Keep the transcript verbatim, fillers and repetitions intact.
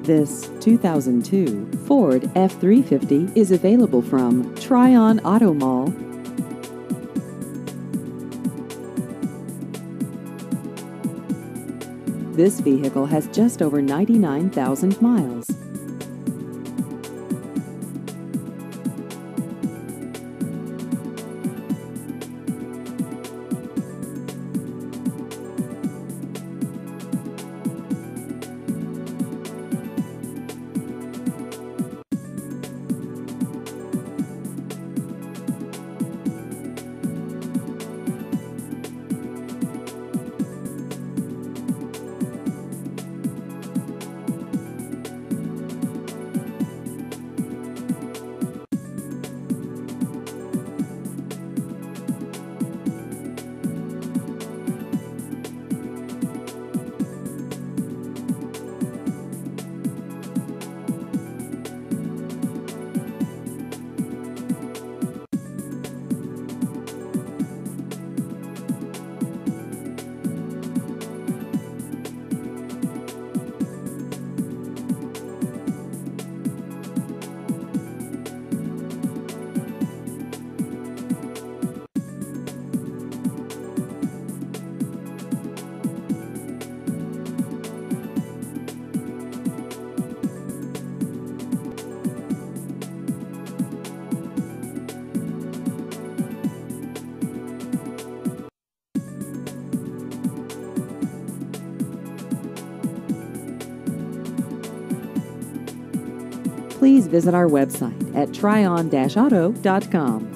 This two thousand two Ford F three fifty is available from Tryon Auto Mall. This vehicle has just over ninety-nine thousand miles. Please visit our website at tryon auto dot com.